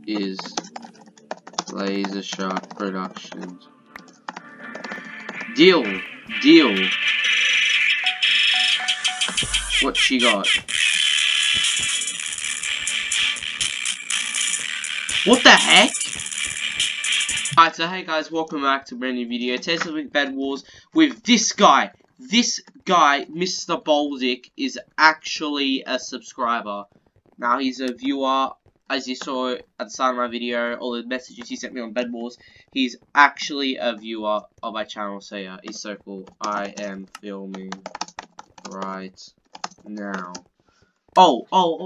is Laser Shark Productions. Deal. What she got? What the heck? Alright, so hey guys, welcome back to a brand new video. Today's with Bed Wars with this guy. This guy, Mr. Boldick, is actually a subscriber. Now he's a viewer. As you saw at the start of my video, all the messages he sent me on Bed Wars, he's actually a viewer of my channel, so yeah, he's so cool. I am filming right now. Whoa.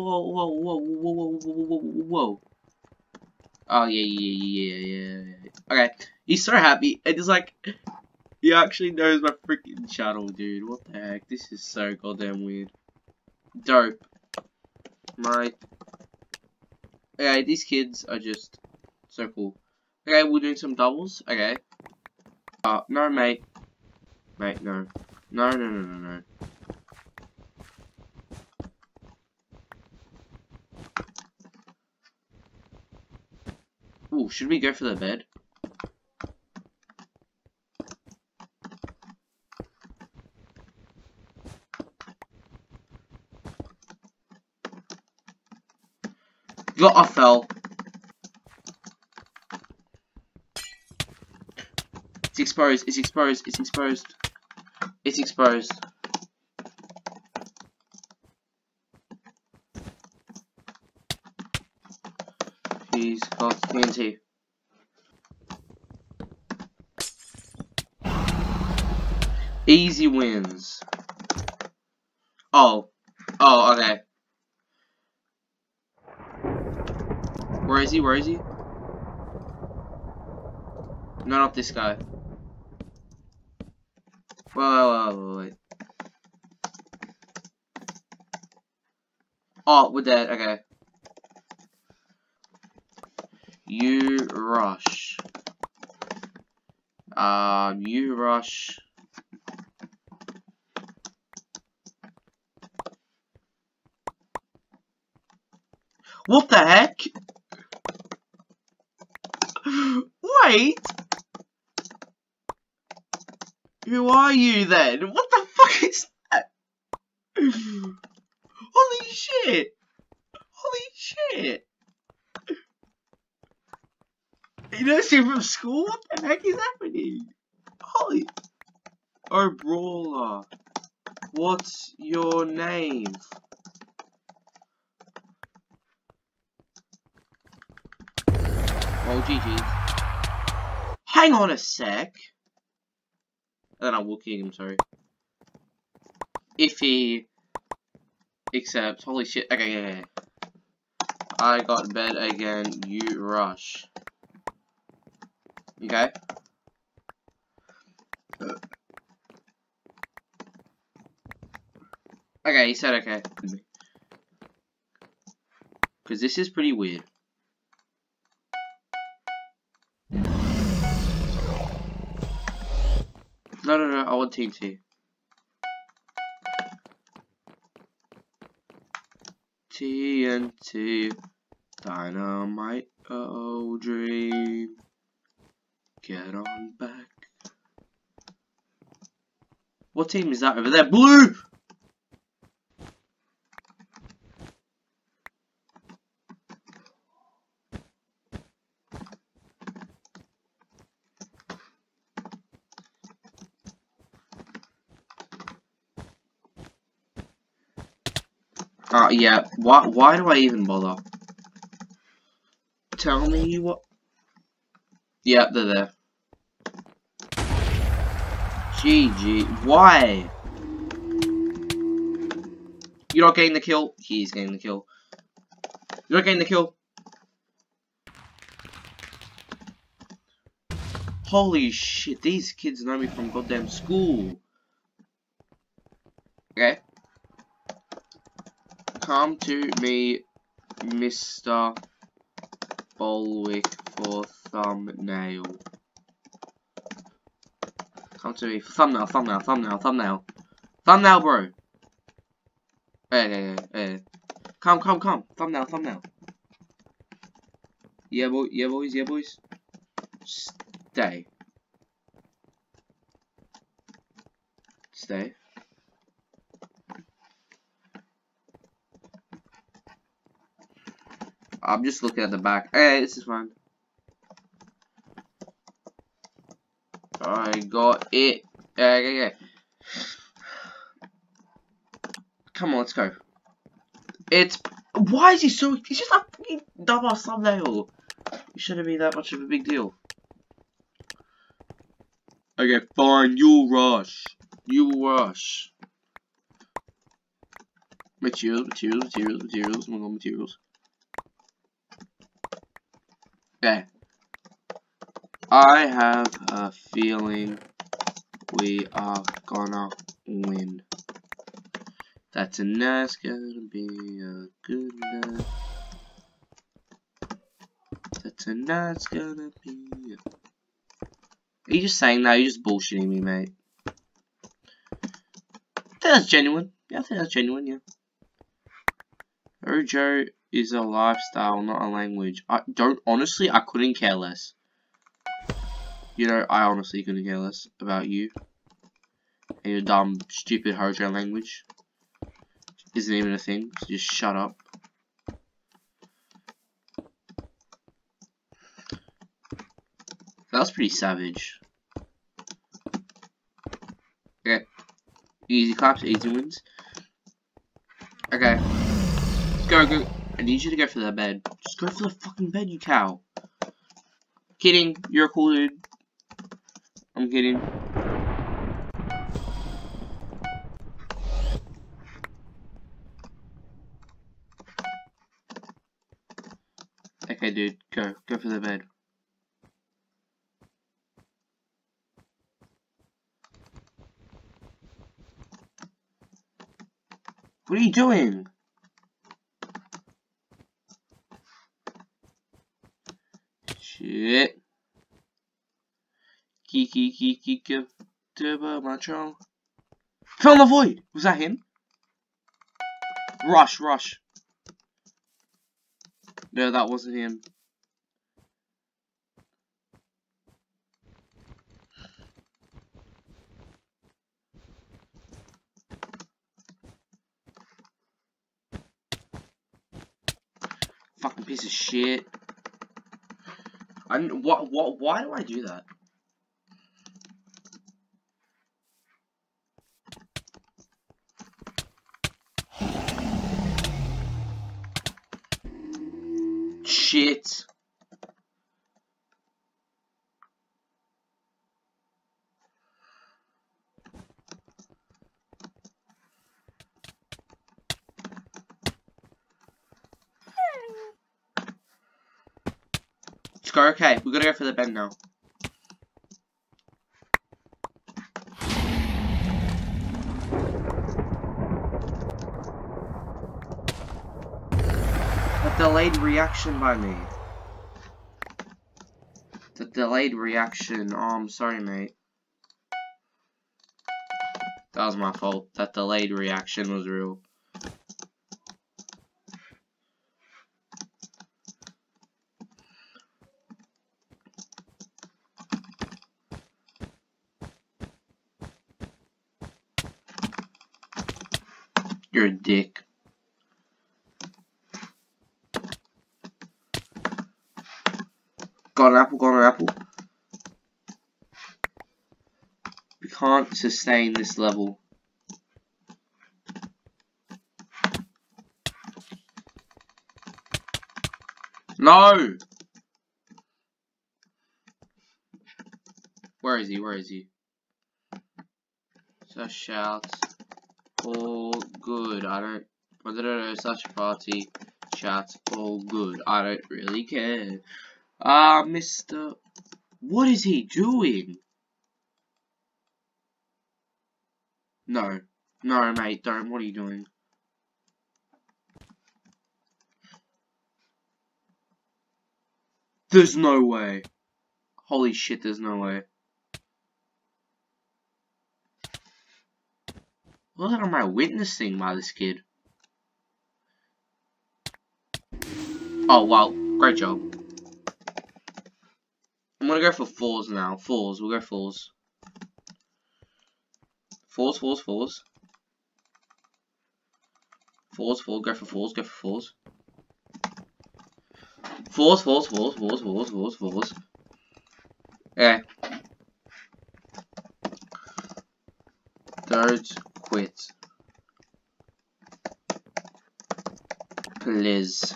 Oh, yeah. Okay, he's so happy, and it's like, he actually knows my freaking channel, dude. What the heck? This is so goddamn weird. Dope. Right. Okay, these kids are just so cool. Okay, we're doing some doubles. Okay. No, mate. Mate, no. No. Ooh, should we go for the bed? I fell. It's exposed. He's got TNT. Easy wins. Oh, okay. Where is he? No, not this guy. Wait. Oh, we're dead. Okay. You rush. You rush. What the heck? Wait! Who are you then? What the fuck is that? Holy shit! You know, see from school? What the heck is happening? Holy... Oh, Brawler. What's your name? Oh, GG's. Hang on a sec. And then I will kick him, sorry. If he accepts. Holy shit. Okay, yeah. I got bed again. You rush. Okay. Okay, he said okay. Because this is pretty weird. No, I want TNT. TNT. Dynamite. Oh, dream. Get on back. What team is that over there? Blue! Yeah. Why do I even bother? Tell me what. Yep, they're there. GG. Why? You're not getting the kill. He's getting the kill. You're not getting the kill. Holy shit, these kids know me from goddamn school. Okay. Come to me, Mr. Bolwick, for thumbnail. Come to me for thumbnail. Thumbnail, bro. Hey. Come. Thumbnail. Yeah, boys, yeah, boys. Stay. Stay. I'm just looking at the back. Hey, this is fine. I got it. Okay. Come on, let's go. It's. Why is he so. He's just a fucking dumbass thumbnail. It shouldn't be that much of a big deal. Okay, fine. You rush. You rush. Materials. Oh my god, materials. Okay. I have a feeling we are gonna win. That's a nice, gonna be a good night. That's a nice, gonna be a... Are you just saying that? You're just bullshitting me, mate. I think that's genuine. Yeah, I think that's genuine, yeah. Ojo is a lifestyle, not a language. Honestly, I couldn't care less. You know, I honestly couldn't care less about you. And your dumb, stupid Hojo language. Isn't even a thing, so just shut up. That was pretty savage. Okay. Easy claps, easy wins. Okay. Go. I need you to go for that bed. Just go for the fucking bed, you cow. Kidding. You're a cool dude. I'm kidding. Okay, dude. Go. Go for the bed. What are you doing? Shit. Kiki, turbo macho. Fill the void! Was that him? Rush. No, that wasn't him. Fucking piece of shit. Why do I do that? Shit. Let's go, okay. We gotta go for the bed now. A delayed reaction by me. The delayed reaction. Oh, I'm sorry, mate. That was my fault. That delayed reaction was real. You're a dick. Got an apple. We can't sustain this level. No! Where is he? So shouts. All good. Such a party. Chat. All good. I don't really care. Mr. What is he doing? No, mate, don't. What are you doing? There's no way. Holy shit, there's no way. What am I witnessing by this kid? Oh, wow. Great job. gonna go for fours now. Fours. We'll go fours. Fours. Fours. Fours. Fours. Fours. Go for fours. Go for fours. Fours. Fours. Fours. Fours. Fours. Fours. Fours. Okay. Don't quit. Please.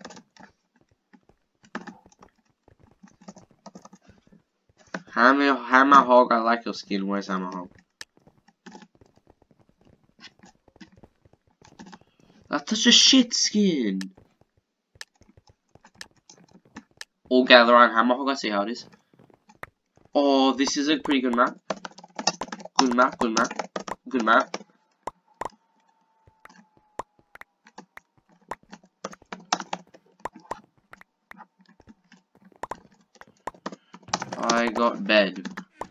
Hammer Hog, I like your skin. Where's Hammer Hog? That's such a shit skin. All gather around Hammer Hog. I see how it is. Oh, this is a pretty good map. Good map. Good map. Good map. I got bed.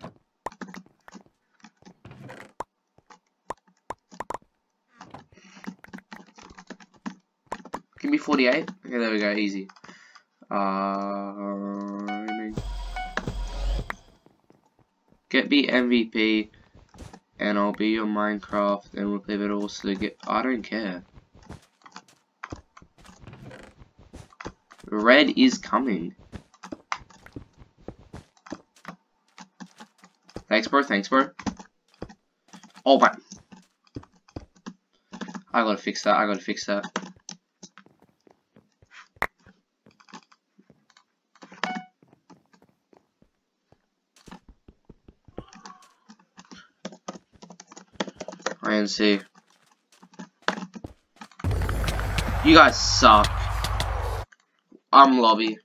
Give me 48. Okay, there we go. Easy. Get me MVP, and I'll be on Minecraft, and we'll play it all. So get. I don't care. Red is coming. Thanks, bro. Thanks, bro. Oh my! I gotta fix that. I gotta fix that. INC. You guys suck. I'm lobbying.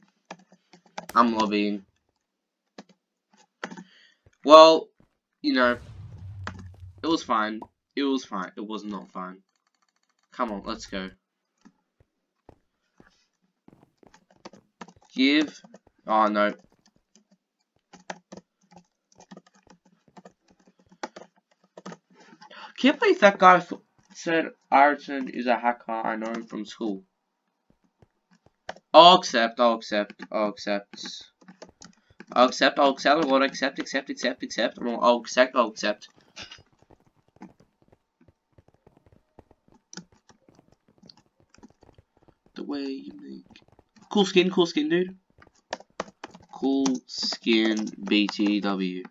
Well, you know, it was fine. It was fine. It was not fine. Come on, let's go. Give. Oh no. Can't believe that guy said Ayrton is a hacker. I know him from school. I'll accept. I'll accept. I'll accept. I'll accept. I'll accept. I'll accept. Accept. Accept. Accept. I'll accept. I'll accept. The way you make. Cool skin, dude. Cool skin, BTW.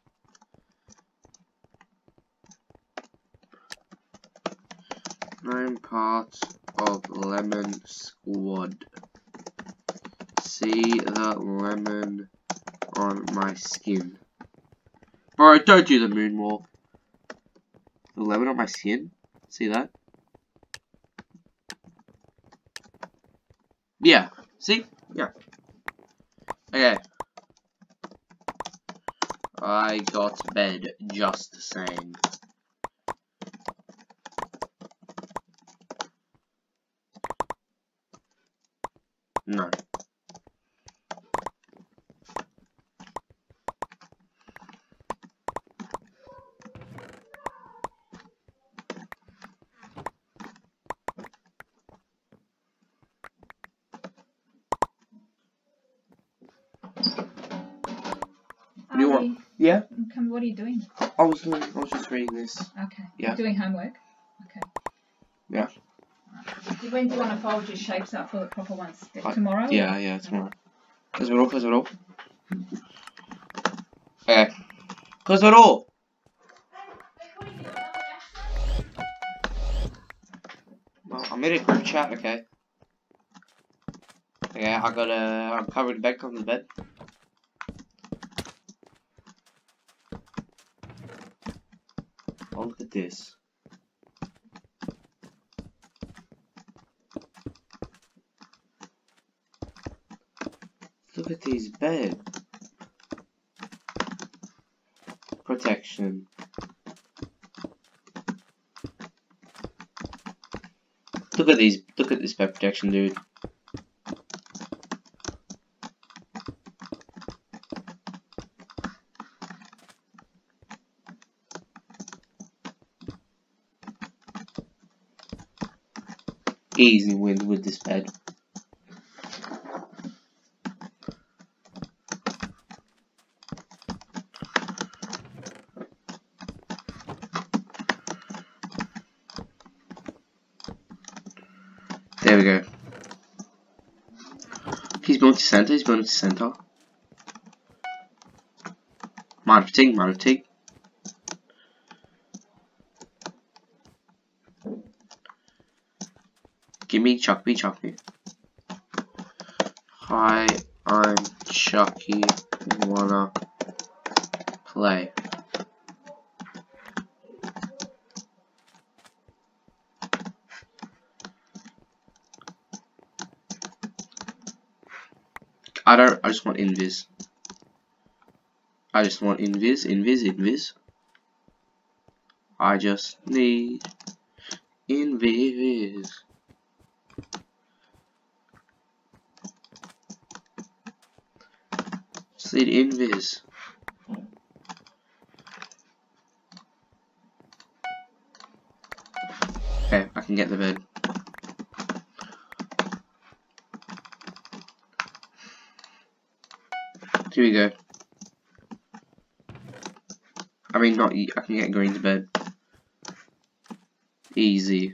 I'm part of Lemon Squad. See the lemon on my skin. Bro, don't do the moonwalk. The lemon on my skin? See that? Yeah. See? Yeah. Okay. I got bed, just saying. No. Do you want? Yeah. What are you doing? I was just reading this. Okay. Yeah. Doing homework. Okay. Yeah. When do you want to fold your shapes up for the proper ones? Tomorrow? Yeah, tomorrow. Close it all. Okay. Close it all. Well, I'm in a group chat, okay. Okay, I'm covered in bed, come to the bed. Oh, look at this. Look at these beds. Protection. Look at this bed protection, dude. Easy win with this bed. He's going to center, he's going to center. Mind fatigue, mind fatigue. Give me, chuck me, chuck me. Hi, I'm Chucky. Wanna play? I just want invis. I just want invis. I just need invis. Just need invis. Okay, I can get the bed. Here we go. I mean, not I can get green to bed. Easy.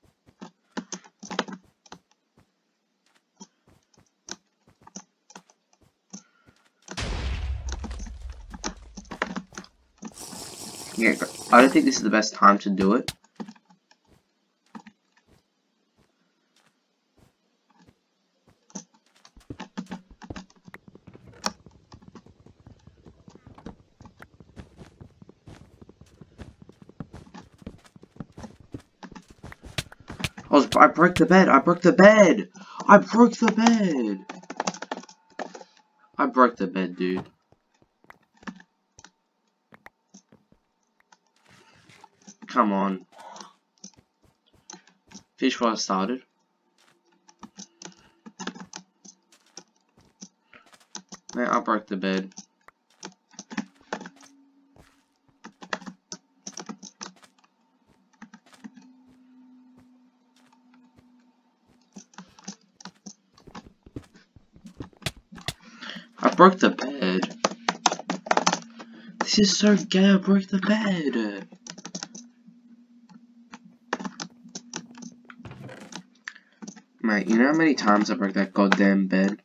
Yeah, I don't think this is the best time to do it. I broke the bed. I broke the bed. I broke the bed. I broke the bed, dude. Come on. Fish while I started. Man, I broke the bed. I broke the bed. This is so gay, I broke the bed. Mate, you know how many times I broke that goddamn bed?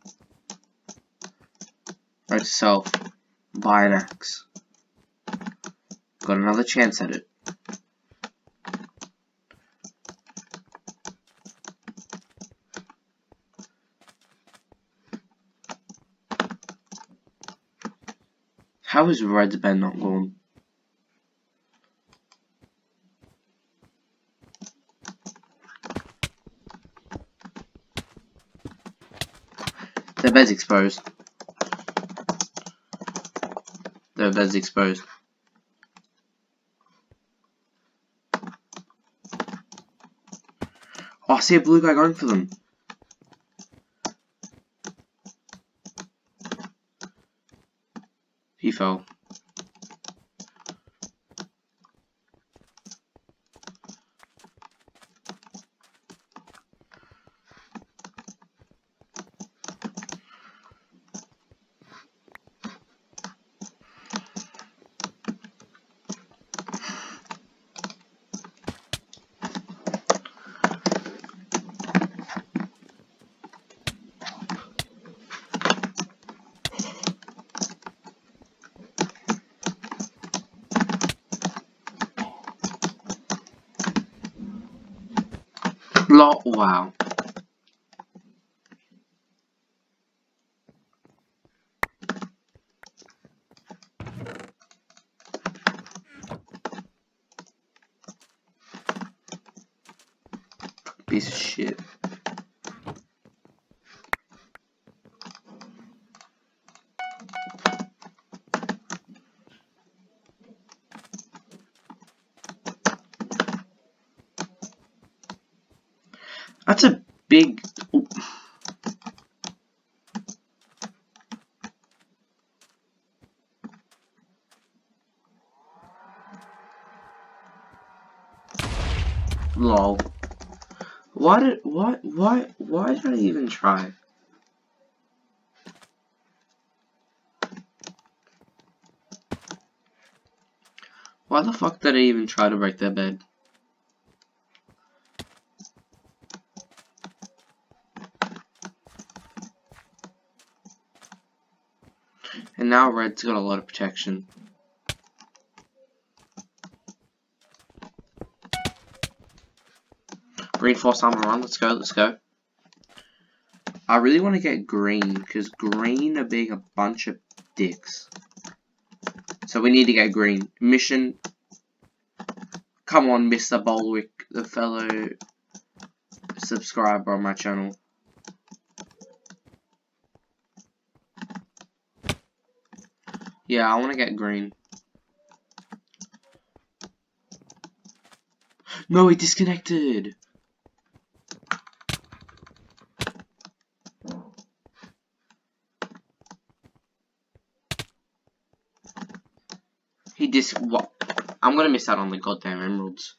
Note to self, buy an axe. Got another chance at it. How is Red's bed not gone? Their bed's exposed. Their bed's exposed. Oh, I see a blue guy going for them. He fell. Wow. Piece of shit. That's a big... Ooh. Lol. Why did I even try? Why the fuck did I even try to break their bed? And now red's got a lot of protection. Reinforced armor on, let's go, let's go. I really want to get green, because green are being a bunch of dicks. So we need to get green. Mission. Come on, Mr. Bolwick, the fellow subscriber on my channel. Yeah, I want to get green. No, he disconnected. What? I'm gonna miss out on the goddamn emeralds.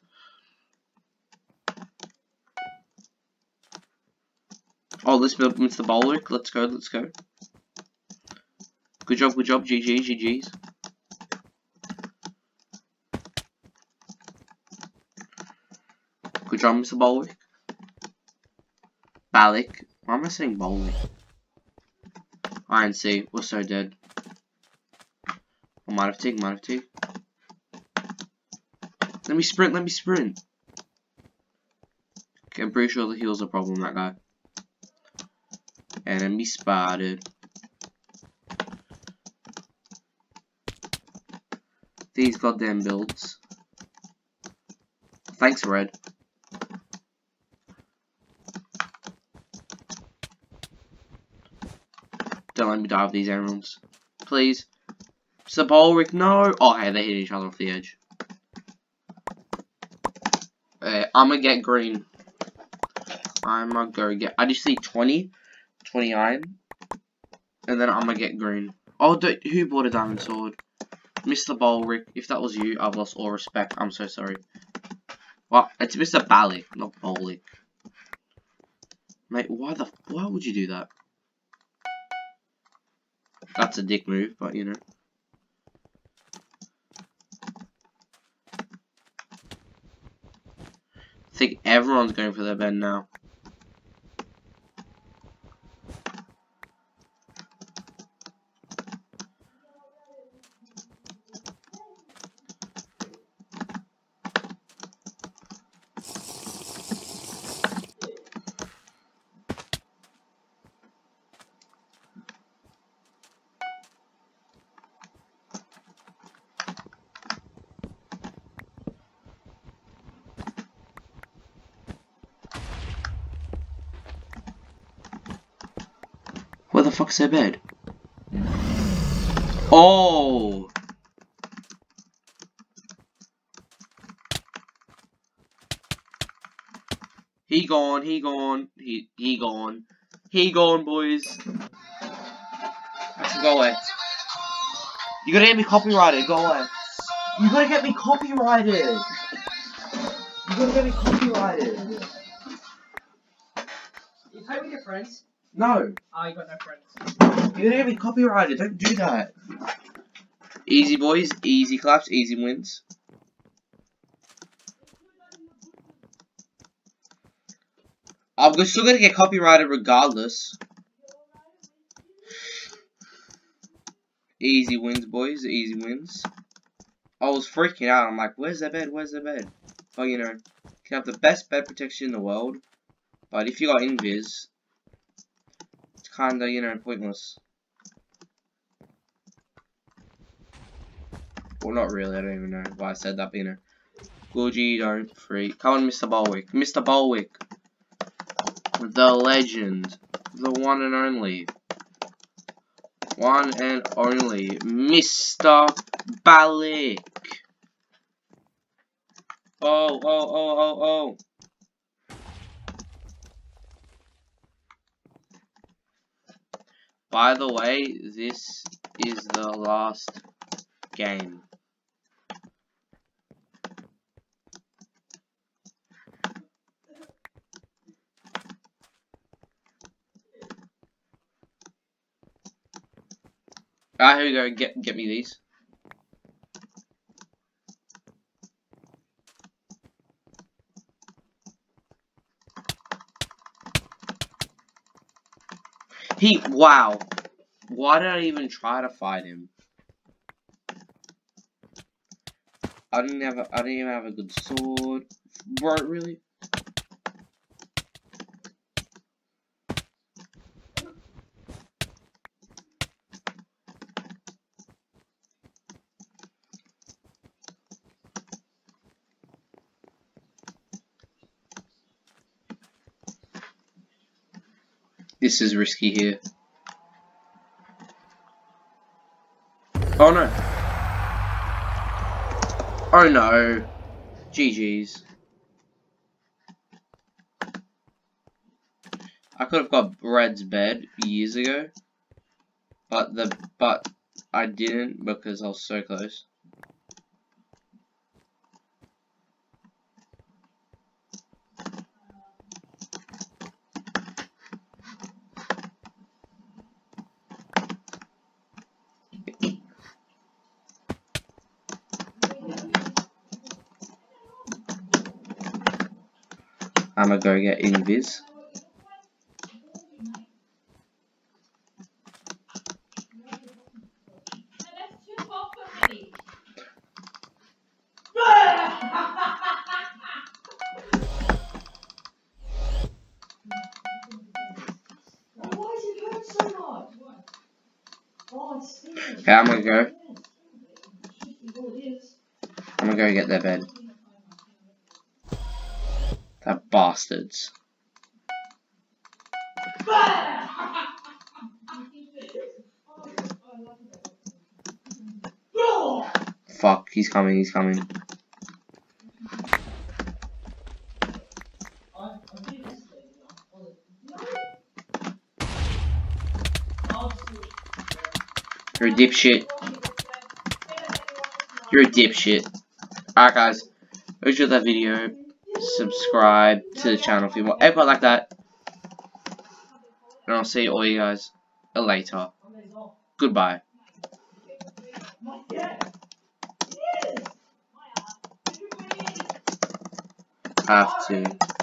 Oh, let's build Mr. Bolwick. Let's go, let's go. Good job, GG, GG's. Good job, Mr. Bolwick. Ballick. Why am I saying Bolwick? Iron C, we're so dead. Oh, might have taken, Let me sprint. Okay, I'm pretty sure the heal's a problem, that guy. Enemy spotted. These goddamn builds. Thanks, Red. Don't let me die with these emeralds. Please. Sabolric, no! Oh, hey, they hit each other off the edge. I'm gonna get green. I'm gonna go get. I just need 20 iron, and then I'm gonna get green. Oh, who bought a diamond sword? Mr. Bolrick. If that was you, I've lost all respect. I'm so sorry. Well, it's Mr. Ballick, not Bollick. Mate, why would you do that? That's a dick move, but you know. I think everyone's going for their bed now. Where the fuck's their bed? Oh! He gone, he gone, boys. Actually, go away. You gotta get me copyrighted, go away. You gotta get me copyrighted. You play with your friends? No. Oh, you got no friends. You gotta get me copyrighted, don't do that. Easy boys, easy claps, easy wins. I'm still gonna get copyrighted regardless. Easy wins, boys, easy wins. I was freaking out, I'm like, where's their bed, Oh, you know, you can have the best bed protection in the world, but if you got invis, it's kinda, you know, pointless. Well, not really, I don't even know why I said that, but you know. Gorgie, don't freak. Come on, Mr. Bolwick. Mr. Bolwick. The legend. The one and only. One and only. Mr. Ballick. Oh. By the way, this is the last game. Alright, here we go. Get me these. Wow. Why did I even try to fight him? I didn't even have a good sword. Bro, really? This is risky here. Oh no. Oh no. GG's. I could have got Red's bed years ago. But I didn't because I was so close. I'ma go get invis. Okay, I'm gonna go get their bed. That bastards. Fuck, he's coming, he's coming. You're a dipshit. You're a dipshit. Alright guys, if you enjoyed that video, subscribe to the channel if you want anything like that. And I'll see all you guys later. Goodbye. Have to.